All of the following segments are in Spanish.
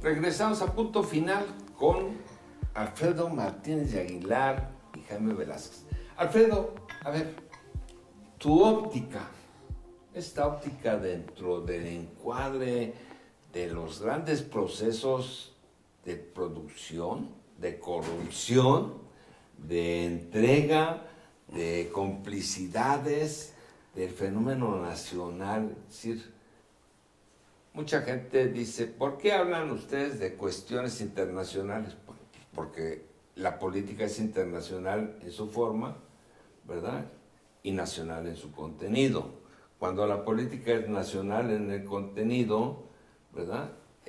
Regresamos a Punto Final con Alfredo Martínez de Aguilar y Jaime Velázquez. Alfredo, a ver, tu óptica, esta óptica dentro del encuadre de los grandes procesos de producción, de corrupción, de entrega, de complicidades, del fenómeno nacional. Es decir, mucha gente dice, ¿por qué hablan ustedes de cuestiones internacionales? Porque la política es internacional en su forma, ¿verdad? Y nacional en su contenido. Cuando la política es nacional en el contenido, ¿verdad?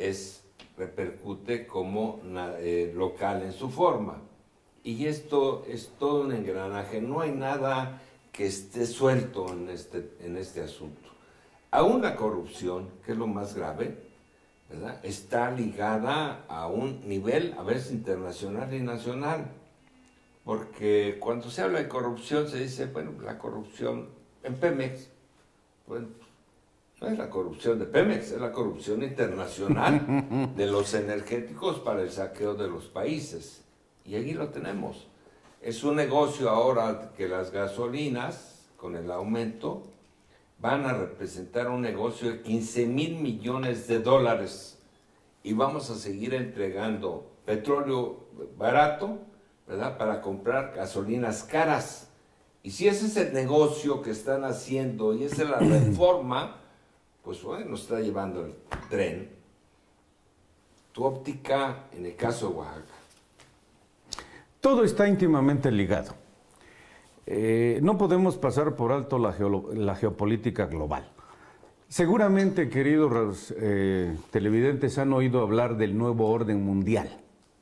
Repercute como local en su forma. Y esto es todo un engranaje. No hay nada que esté suelto en este asunto. Aún la corrupción, que es lo más grave, ¿verdad?, está ligada a un nivel, a veces internacional y nacional. Porque cuando se habla de corrupción se dice, bueno, la corrupción en Pemex, bueno, no es la corrupción de Pemex, es la corrupción internacional de los energéticos para el saqueo de los países. Y allí lo tenemos. Es un negocio ahora que las gasolinas, con el aumento, van a representar un negocio de 15,000 millones de dólares. Y vamos a seguir entregando petróleo barato, ¿verdad?, para comprar gasolinas caras. Y si ese es el negocio que están haciendo y esa es la reforma, pues bueno, nos está llevando el tren. Tu óptica en el caso de Oaxaca. Todo está íntimamente ligado. No podemos pasar por alto la geopolítica global. Seguramente, queridos televidentes, han oído hablar del nuevo orden mundial,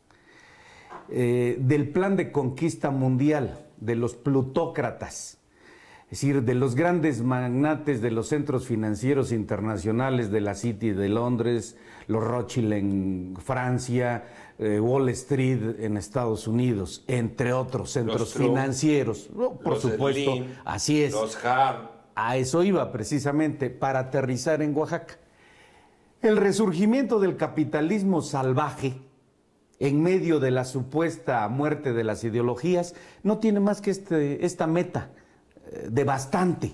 del plan de conquista mundial, de los plutócratas, es decir, de los grandes magnates de los centros financieros internacionales de la City de Londres, los Rothschild en Francia, Wall Street en Estados Unidos, entre otros centros financieros. Por supuesto, así es. Los Hart. A eso iba precisamente, para aterrizar en Oaxaca. El resurgimiento del capitalismo salvaje en medio de la supuesta muerte de las ideologías no tiene más que esta meta devastante,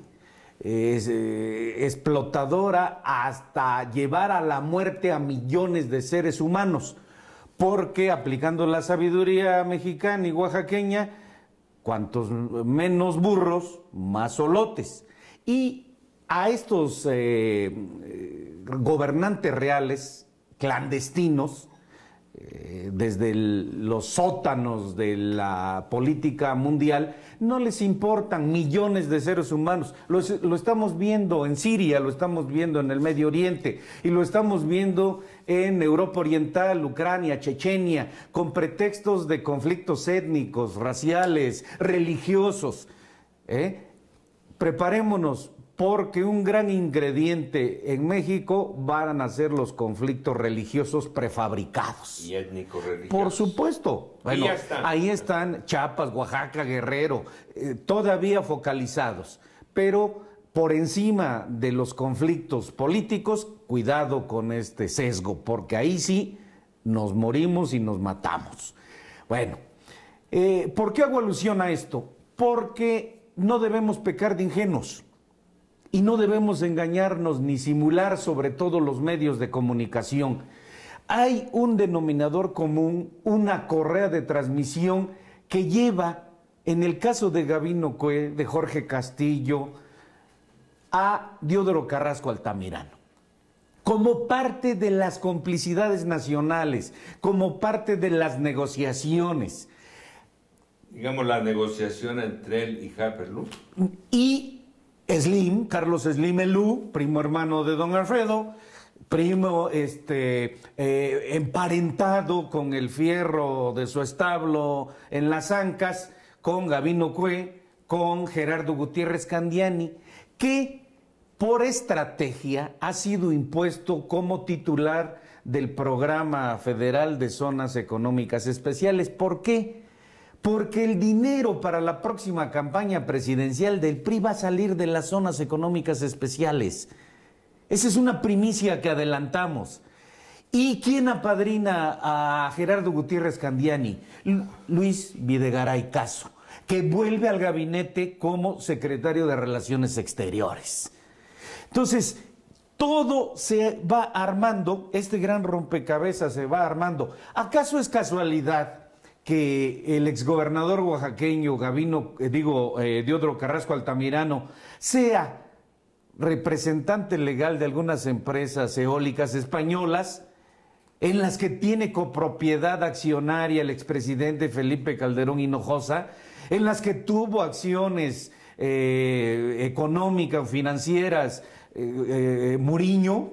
explotadora, hasta llevar a la muerte a millones de seres humanos, porque aplicando la sabiduría mexicana y oaxaqueña, cuantos menos burros, más solotes. Y a estos gobernantes reales, clandestinos, desde los sótanos de la política mundial, no les importan millones de seres humanos. Lo estamos viendo en Siria, lo estamos viendo en el Medio Oriente y lo estamos viendo en Europa Oriental, Ucrania, Chechenia, con pretextos de conflictos étnicos, raciales, religiosos. Preparémonos, porque un gran ingrediente en México van a ser los conflictos religiosos prefabricados. Y étnico-religiosos. Por supuesto. Bueno, ahí están Chiapas, Oaxaca, Guerrero, todavía focalizados. Pero por encima de los conflictos políticos, cuidado con este sesgo, porque ahí sí nos morimos y nos matamos. Bueno, ¿por qué hago alusión a esto? Porque no debemos pecar de ingenuos. Y no debemos engañarnos ni simular, sobre todo los medios de comunicación. Hay un denominador común, una correa de transmisión que lleva, en el caso de Gabino Cue, de Jorge Castillo, a Diodoro Carrasco Altamirano, como parte de las complicidades nacionales, como parte de las negociaciones. Digamos, la negociación entre él y Harperlú. Y Slim, Carlos Slim Elú, primo hermano de don Alfredo, primo emparentado con el fierro de su establo en Las Ancas, con Gabino Cue, con Gerardo Gutiérrez Candiani, que por estrategia ha sido impuesto como titular del Programa Federal de Zonas Económicas Especiales. ¿Por qué? Porque el dinero para la próxima campaña presidencial del PRI va a salir de las zonas económicas especiales. Esa es una primicia que adelantamos. ¿Y quién apadrina a Gerardo Gutiérrez Candiani? Luis Videgaray Caso, que vuelve al gabinete como secretario de Relaciones Exteriores. Entonces, todo se va armando, este gran rompecabezas se va armando. ¿Acaso es casualidad que el exgobernador oaxaqueño Diodoro Carrasco Altamirano sea representante legal de algunas empresas eólicas españolas en las que tiene copropiedad accionaria el expresidente Felipe Calderón Hinojosa, en las que tuvo acciones económicas, financieras, Muriño?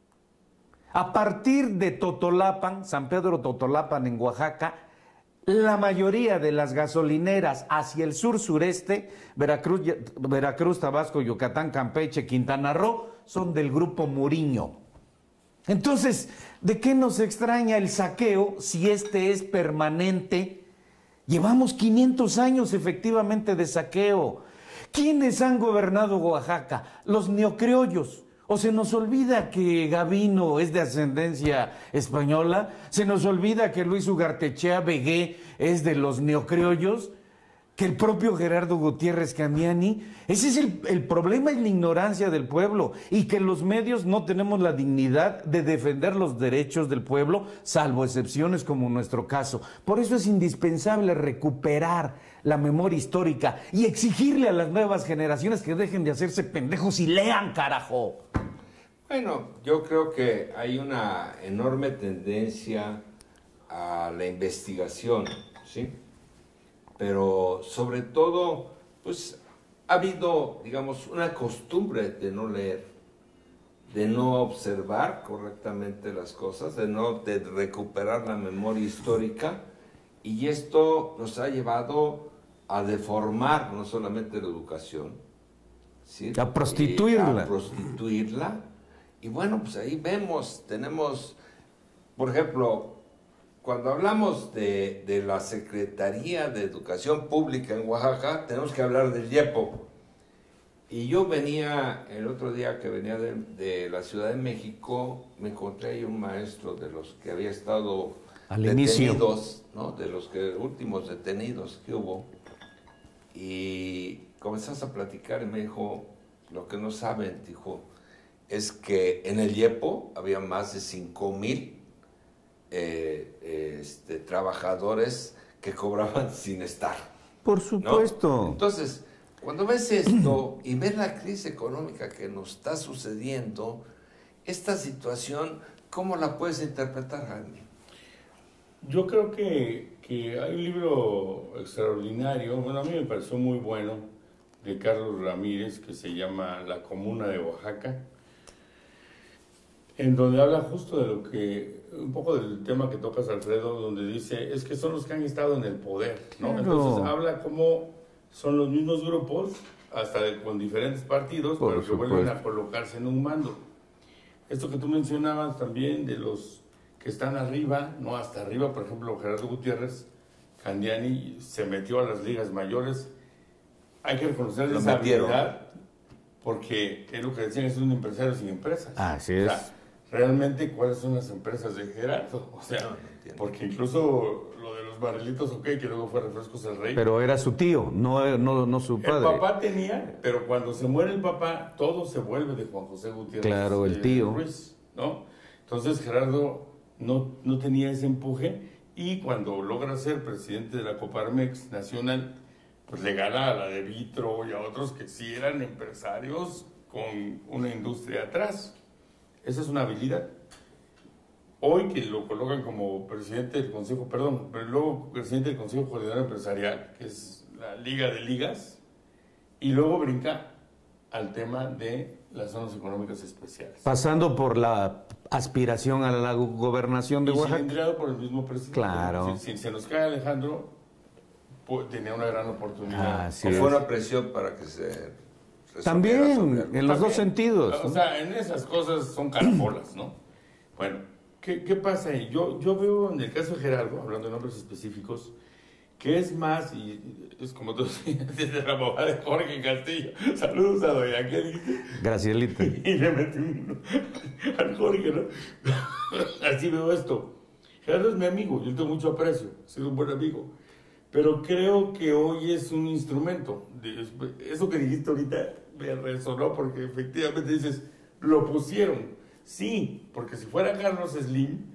A partir de Totolapan, San Pedro Totolapan en Oaxaca, la mayoría de las gasolineras hacia el sur-sureste, Veracruz, Tabasco, Yucatán, Campeche, Quintana Roo, son del grupo Muriño. Entonces, ¿de qué nos extraña el saqueo si este es permanente? Llevamos 500 años efectivamente de saqueo. ¿Quiénes han gobernado Oaxaca? Los neocriollos. ¿O se nos olvida que Gavino es de ascendencia española? ¿Se nos olvida que Luis Ugartechea Vegué es de los neocriollos? ¿Que el propio Gerardo Gutiérrez Candiani? Ese es el problema, es la ignorancia del pueblo, y que los medios no tenemos la dignidad de defender los derechos del pueblo, salvo excepciones como en nuestro caso. Por eso es indispensable recuperar la memoria histórica y exigirle a las nuevas generaciones que dejen de hacerse pendejos y lean, carajo. Bueno, yo creo que hay una enorme tendencia a la investigación, ¿sí? Pero sobre todo, pues ha habido, digamos, una costumbre de no leer, de no observar correctamente las cosas, de recuperar la memoria histórica, y esto nos ha llevado a deformar no solamente la educación, ¿sí? A prostituirla. Y bueno, pues ahí tenemos, por ejemplo, cuando hablamos de la Secretaría de Educación Pública en Oaxaca, tenemos que hablar del IEPO. Y yo venía, el otro día que venía de la Ciudad de México, me encontré ahí un maestro de los que había estado detenidos, ¿no? De los últimos detenidos que hubo. Y comenzamos a platicar y me dijo, lo que no saben, dijo, es que en el IEPO había más de 5,000 trabajadores que cobraban sin estar. Por supuesto. ¿No? Entonces, cuando ves esto y ves la crisis económica que nos está sucediendo, esta situación, ¿cómo la puedes interpretar, Jaime? Yo creo que hay un libro extraordinario, bueno, a mí me pareció muy bueno, de Carlos Ramírez, que se llama La Comuna de Oaxaca, en donde habla justo de lo que, un poco del tema que tocas, Alfredo, donde dice, es que son los que han estado en el poder, ¿no? Claro. Entonces habla cómo son los mismos grupos, hasta con diferentes partidos, pero que vuelven a colocarse en un mando. Esto que tú mencionabas también de los que están arriba, no hasta arriba, por ejemplo, Gerardo Gutiérrez Candiani se metió a las ligas mayores. Hay que reconocerle esa habilidad, porque es lo que decían, es un empresario sin empresas. Así es. O sea, realmente, ¿cuáles son las empresas de Gerardo? O sea, no porque incluso lo de los barrilitos, que luego fue Refrescos El Rey. Pero era su tío, no su padre. El papá tenía, pero cuando se muere el papá, todo se vuelve de Juan José Gutiérrez. Claro, el tío. Ruiz, ¿no? Entonces Gerardo no tenía ese empuje, y cuando logra ser presidente de la Coparmex Nacional, pues le gana a la de Vitro y a otros que sí eran empresarios con una industria atrás. Esa es una habilidad. Hoy que lo colocan como presidente del Consejo, pero luego presidente del Consejo Coordinador Empresarial, que es la liga de ligas, y luego brinca al tema de las zonas económicas especiales. Pasando por la aspiración a la gobernación de Oaxaca. Cilindriado por el mismo presidente. Claro. Si se nos cae Alejandro, tenía una gran oportunidad. Fue una presión para que se... También, en los dos sentidos. O sea, en esas cosas son caracolas, ¿no? Bueno, ¿qué pasa ahí? Yo veo en el caso de Gerardo, hablando de nombres específicos, que es más, y es como tú decías, de la mamá de Jorge Castillo. Saludos a doña, ¿qué dice? Gracielita. Y le metí uno al Jorge, ¿no? Así veo esto. Gerardo es mi amigo, yo tengo mucho aprecio, ha sido un buen amigo. Pero creo que hoy es un instrumento. Eso que dijiste ahorita me resonó porque efectivamente dices, lo pusieron. Sí, porque si fuera Carlos Slim,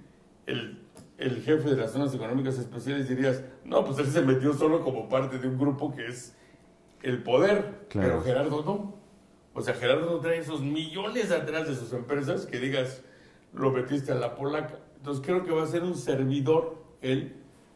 el jefe de las zonas económicas especiales, dirías, no, pues él se metió solo como parte de un grupo que es el poder. Claro. Pero Gerardo no. O sea, Gerardo no trae esos millones atrás de sus empresas que digas, lo metiste a la polaca. Entonces creo que va a ser un servidor, él,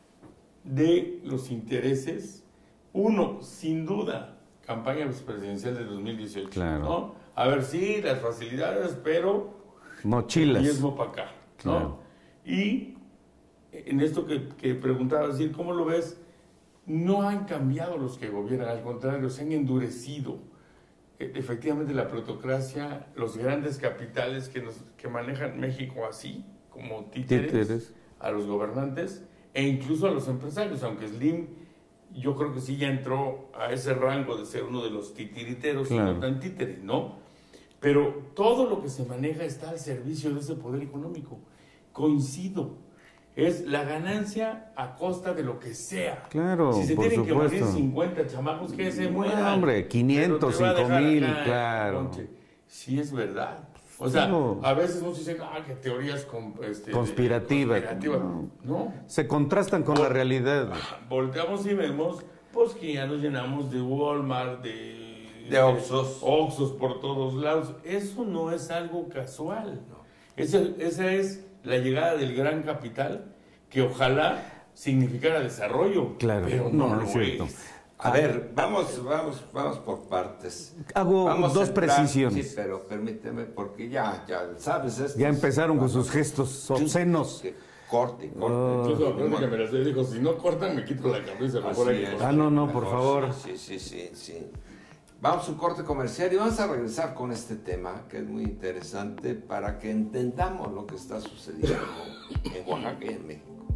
de los intereses. Uno, sin duda, campaña presidencial de 2018. Claro. ¿No? A ver, sí, las facilidades, pero mochilas. Diezmo para acá, ¿no? Claro. Y en esto que preguntaba, es decir, ¿cómo lo ves? No han cambiado los que gobiernan, al contrario, se han endurecido. Efectivamente, la plutocracia, los grandes capitales que manejan México así, como títeres a los gobernantes e incluso a los empresarios, aunque Slim yo creo que sí ya entró a ese rango de ser uno de los titiriteros, claro, y no tan títere, ¿no? Pero todo lo que se maneja está al servicio de ese poder económico. Coincido. Es la ganancia a costa de lo que sea. Claro, si se por tienen supuesto. Que morir 50 chamacos, que se mueran. No, hombre, 500, 5,000, claro. Sí, es verdad. O sea, no, a veces muchos dicen, que teorías conspirativas. No. Se contrastan con la realidad. Volteamos y vemos, pues que ya nos llenamos de Walmart, de Oxxos por todos lados. Eso no es algo casual. No. Esa es la llegada del gran capital, que ojalá significara desarrollo. Claro, pero no es cierto. A ver, vamos por partes. Hago dos precisiones. Sí, pero permíteme, porque ya sabes. Ya empezaron con sus gestos obscenos. Corte. Incluso la pregunta que me las dijo, si no cortan, me quito la camisa. No, por favor. Sí. Vamos a un corte comercial y vamos a regresar con este tema, que es muy interesante, para que entendamos lo que está sucediendo en Oaxaca y en México.